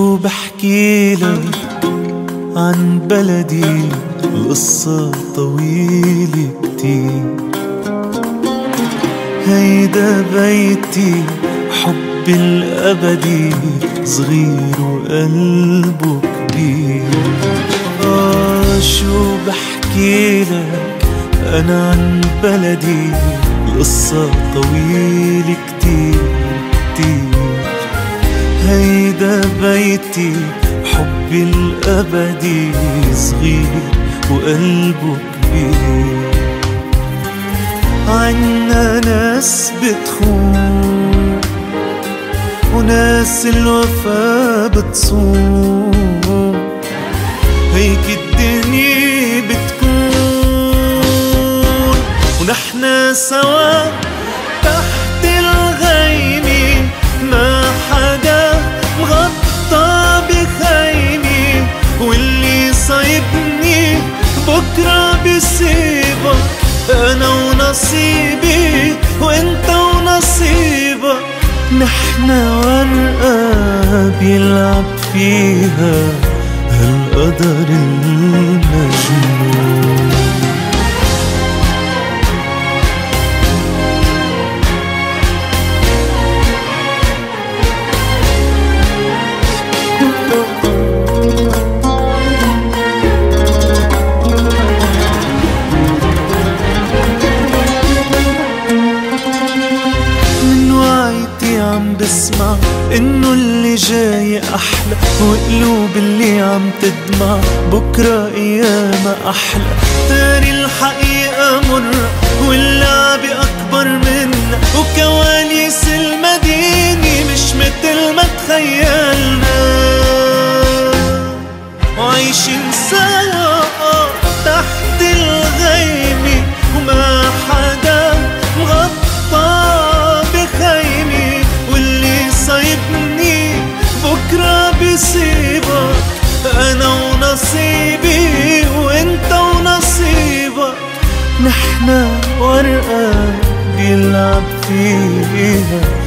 شو بحكي لك عن بلدي، القصة طويلة كتير. هيدا بيتي حبي الأبدي، صغير وقلبه كبير. شو بحكي لك أنا عن بلدي، القصة طويلة كتير كتير. هيدا بيتي حبي الأبدي، صغير وقلبه كبير. عنا ناس بتخون وناس الوفا بتصون، هيك الدنيا بتكون. ونحنا سوا تحت الغيمة، ما حدا مغطى بخيمة. واللي صايبني بكرة بيصيبك، أنا ونصيبي وإنت ونصيبك. نحنا ورقة بيلعب فيها هالقدر المجنون. عم بسمع إنه اللي جاي أحلى، وقلوب اللي عم تدمع بكرة أيامها أحلى. تاني الحقيقة مرة واللعبة أكبر منا، وكواليس المدينة مش متل ما تخيلنا. وعايشين سوا تحت الغيمة، وما حدا مغطى بخيمة. صايبني بكرة بيصيبك، أنا ونصيبي وإنت ونصيبك. نحنا ورقة بيلعب فيها